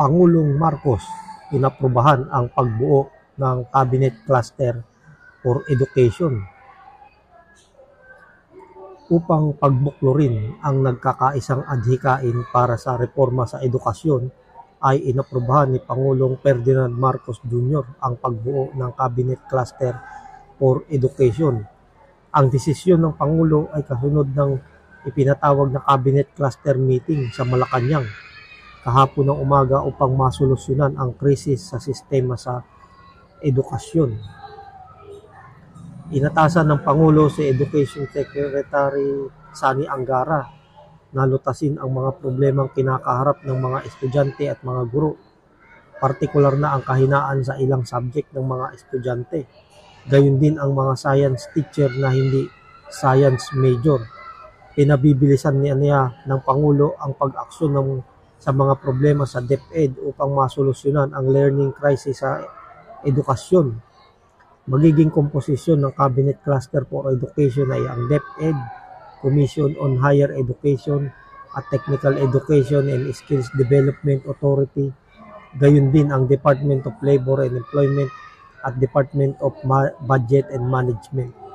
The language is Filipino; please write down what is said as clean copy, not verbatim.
Pangulong Marcos inaprubahan ang pagbuo ng Cabinet Cluster for Education upang pagbuklurin ang nagkakaisang adhikain para sa reforma sa edukasyon. Ay inaprubahan ni Pangulong Ferdinand Marcos Jr. ang pagbuo ng Cabinet Cluster for Education. Ang desisyon ng Pangulo ay kasunod ng ipinatawag na Cabinet Cluster Meeting sa Malacanang kahapon ng umaga upang masolusyonan ang krisis sa sistema sa edukasyon. Inatasan ng Pangulo si Education Secretary Sani Angara na lutasin ang mga problemang kinakaharap ng mga estudyante at mga guro, partikular na ang kahinaan sa ilang subject ng mga estudyante, gayon din ang mga science teacher na hindi science major. Pinabibilisan niya ng Pangulo ang pag-aksyon sa mga problema sa DepEd upang masolusyonan ang learning crisis sa edukasyon. Magiging komposisyon ng Cabinet Cluster for Education ay ang DepEd, Commission on Higher Education at Technical Education and Skills Development Authority, gayon din ang Department of Labor and Employment at Department of Budget and Management.